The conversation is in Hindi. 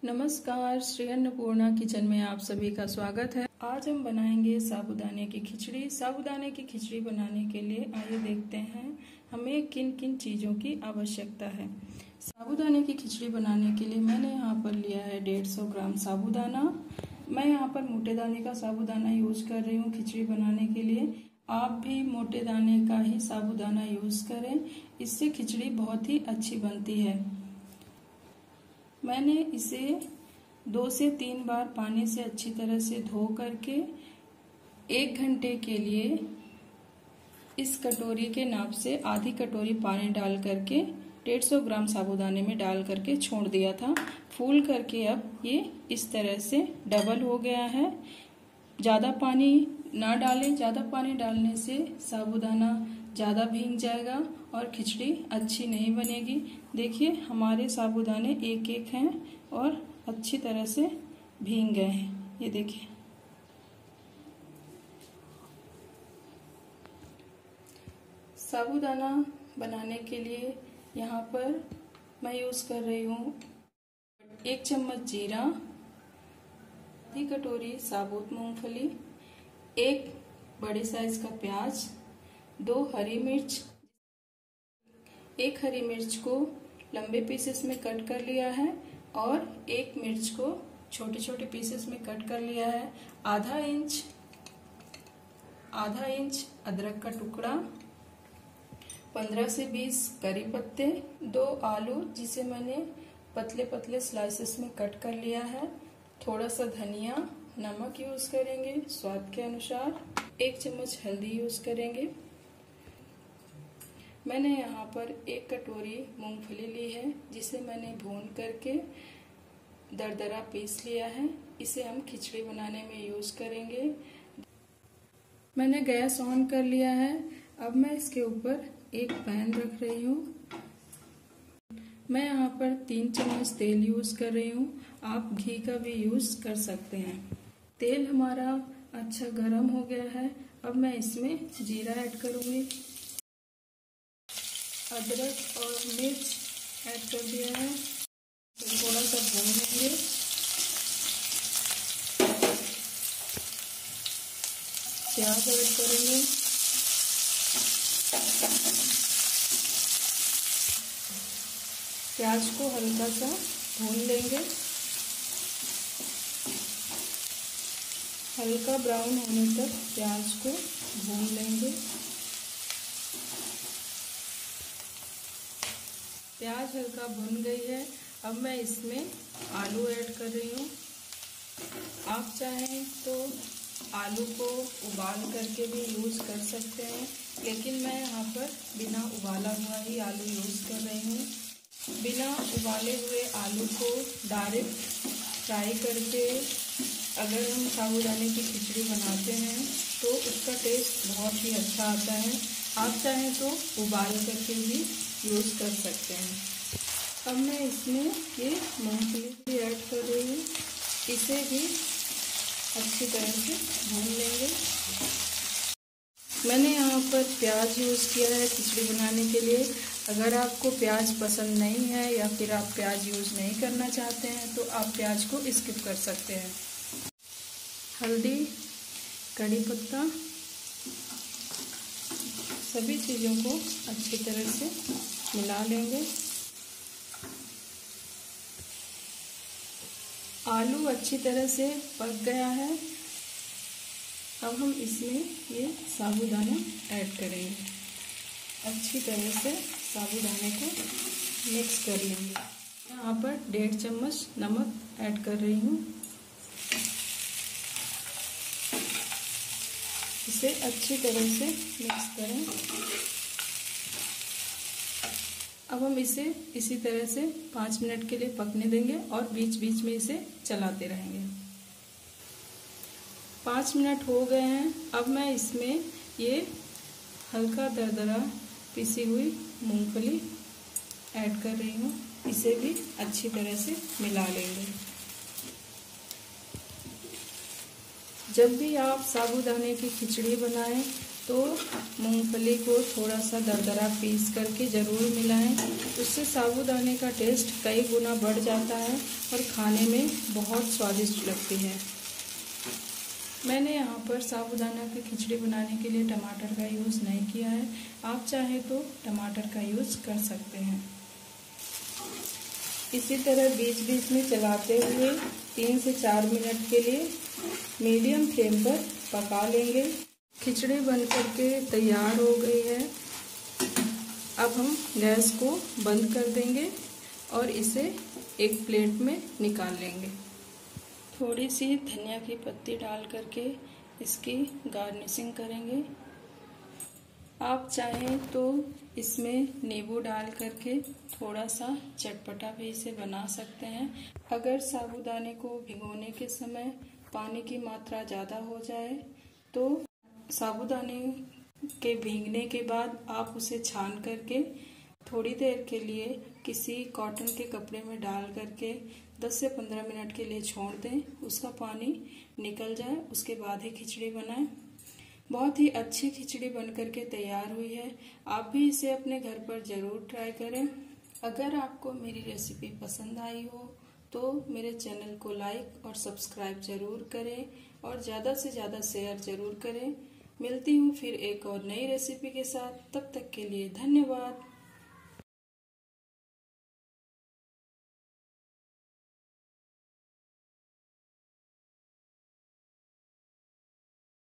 नमस्कार, श्री अन्नपूर्णा किचन में आप सभी का स्वागत है। आज हम बनाएंगे साबूदाने की खिचड़ी। साबूदाने की खिचड़ी बनाने के लिए आइए देखते हैं हमें किन किन चीज़ों की आवश्यकता है। साबूदाने की खिचड़ी बनाने के लिए मैंने यहाँ पर लिया है 150 ग्राम साबूदाना। मैं यहाँ पर मोटे दाने का साबूदाना यूज कर रही हूँ खिचड़ी बनाने के लिए। आप भी मोटे दाने का ही साबूदाना यूज करें, इससे खिचड़ी बहुत ही अच्छी बनती है। मैंने इसे 2 से 3 बार पानी से अच्छी तरह से धो करके 1 घंटे के लिए इस कटोरी के नाप से आधी कटोरी पानी डाल करके 150 ग्राम साबूदाने में डाल करके छोड़ दिया था। फूल करके अब ये इस तरह से डबल हो गया है। ज़्यादा पानी ना डालें, ज़्यादा पानी डालने से साबूदाना ज़्यादा भीग जाएगा और खिचड़ी अच्छी नहीं बनेगी। देखिए हमारे साबूदाने एक एक हैं और अच्छी तरह से भीग गए हैं। ये देखिए, साबूदाना बनाने के लिए यहाँ पर मैं यूज़ कर रही हूँ 1 चम्मच जीरा, आधी कटोरी साबुत मूंगफली, 1 बड़े साइज का प्याज, 2 हरी मिर्च। 1 हरी मिर्च को लंबे पीसेस में कट कर लिया है और 1 मिर्च को छोटे छोटे पीसेस में कट कर लिया है। आधा इंच अदरक का टुकड़ा, 15 से 20 करी पत्ते, 2 आलू जिसे मैंने पतले पतले स्लाइसेस में कट कर लिया है, थोड़ा सा धनिया, नमक यूज करेंगे स्वाद के अनुसार, 1 चम्मच हल्दी यूज करेंगे। मैंने यहाँ पर 1 कटोरी मूंगफली ली है जिसे मैंने भून करके दरदरा पीस लिया है। इसे हम खिचड़ी बनाने में यूज करेंगे। मैंने गैस ऑन कर लिया है। अब मैं इसके ऊपर एक पैन रख रही हूँ। मैं यहाँ पर 3 चम्मच तेल यूज कर रही हूँ। आप घी का भी यूज कर सकते हैं। तेल हमारा अच्छा गर्म हो गया है। अब मैं इसमें जीरा ऐड करूँगी, अदरक और मिर्च ऐड कर दिया है, तो थोड़ा सा भून लेंगे। प्याज ऐड करेंगे, प्याज को हल्का सा भून लेंगे। हल्का ब्राउन होने तक प्याज को भून लेंगे। प्याज हल्का भुन गई है। अब मैं इसमें आलू ऐड कर रही हूँ। आप चाहें तो आलू को उबाल करके भी यूज़ कर सकते हैं, लेकिन मैं यहाँ पर बिना उबाला हुआ ही आलू यूज़ कर रही हूँ। बिना उबाले हुए आलू को डायरेक्ट फ्राई करके अगर हम साबूदाने की खिचड़ी बनाते हैं तो उसका टेस्ट बहुत ही अच्छा आता है। आप चाहें तो उबाल करके भी यूज़ कर सकते हैं। अब मैं इसमें ये मूंगफली भी ऐड कर रही हूँ। इसे भी अच्छी तरह से भून लेंगे। मैंने यहाँ पर प्याज यूज़ किया है खिचड़ी बनाने के लिए। अगर आपको प्याज पसंद नहीं है या फिर आप प्याज यूज़ नहीं करना चाहते हैं तो आप प्याज को स्किप कर सकते हैं। हल्दी, कड़ी पत्ता, सभी चीज़ों को अच्छी तरह से मिला लेंगे। आलू अच्छी तरह से पक गया है। अब हम इसमें ये साबूदाना ऐड करेंगे। अच्छी तरह से साबूदाने को मिक्स कर लेंगे। यहाँ पर 1.5 चम्मच नमक ऐड कर रही हूँ। इसे अच्छी तरह से मिक्स करें। अब हम इसे इसी तरह से 5 मिनट के लिए पकने देंगे और बीच बीच में इसे चलाते रहेंगे। 5 मिनट हो गए हैं। अब मैं इसमें ये हल्का दरदरा पिसी हुई मूंगफली ऐड कर रही हूँ। इसे भी अच्छी तरह से मिला लेंगे। जब भी आप साबूदाने की खिचड़ी बनाएं तो मूंगफली को थोड़ा सा दरदरा पीस करके ज़रूर मिलाएं। उससे साबूदाने का टेस्ट कई गुना बढ़ जाता है और खाने में बहुत स्वादिष्ट लगती है। मैंने यहाँ पर साबूदाना की खिचड़ी बनाने के लिए टमाटर का यूज़ नहीं किया है। आप चाहें तो टमाटर का यूज़ कर सकते हैं। इसी तरह बीच बीच में चलाते हुए 3 से 4 मिनट के लिए मीडियम फ्लेम पर पका लेंगे। खिचड़ी बनकर के तैयार हो गई है। अब हम गैस को बंद कर देंगे और इसे एक प्लेट में निकाल लेंगे। थोड़ी सी धनिया की पत्ती डाल करके इसकी गार्निशिंग करेंगे। आप चाहें तो इसमें नींबू डाल करके थोड़ा सा चटपटा भी इसे बना सकते हैं। अगर साबूदाने को भिगोने के समय पानी की मात्रा ज़्यादा हो जाए तो साबूदाने के भीगने के बाद आप उसे छान करके थोड़ी देर के लिए किसी कॉटन के कपड़े में डाल करके 10 से 15 मिनट के लिए छोड़ दें। उसका पानी निकल जाए, उसके बाद ही खिचड़ी बनाएं। बहुत ही अच्छी खिचड़ी बनकर के तैयार हुई है। आप भी इसे अपने घर पर ज़रूर ट्राई करें। अगर आपको मेरी रेसिपी पसंद आई हो तो मेरे चैनल को लाइक और सब्सक्राइब ज़रूर करें और ज़्यादा से ज़्यादा शेयर ज़रूर करें। मिलती हूँ फिर एक और नई रेसिपी के साथ। तब तक के लिए धन्यवाद।